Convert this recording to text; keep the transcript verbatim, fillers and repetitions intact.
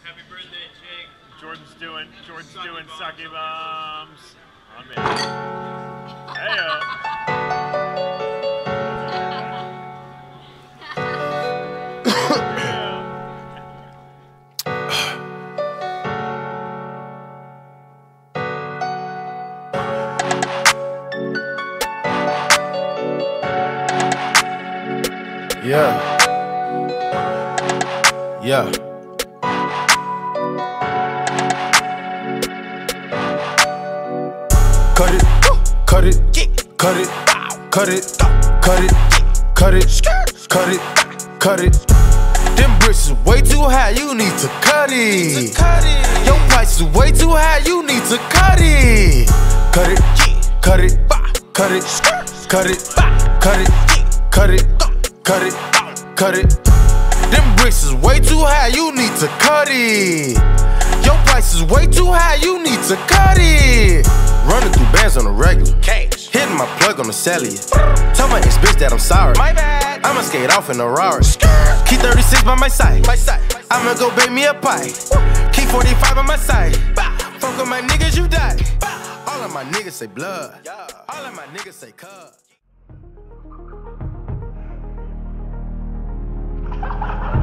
Happy birthday, Jake. Jordan's doing, Jordan's Sucky doing bombs, sucky bombs. I'm in. Hey, Yeah. Yeah. Cut it, cut it, cut it, cut it, cut it, cut it, cut it, cut it. Them bricks is way too high, you need to cut it. Your price is way too high, you need to cut it. Cut it, cut it, cut it, cut it, cut it, cut it, cut it, cut it. Them bricks is way too high, you need to cut it. Your price is way too high, you need to cut it. Running through bands on the regular, cash. Hitting my plug on the cellular. Tell my ex bitch that I'm sorry. My bad. I'ma skate off in a Rari. Key thirty-six by my side. My side. I'ma go bake me a pie. Key forty-five on my side. Fuck with my niggas, you die. All of my niggas say blood. All of my niggas say cuz.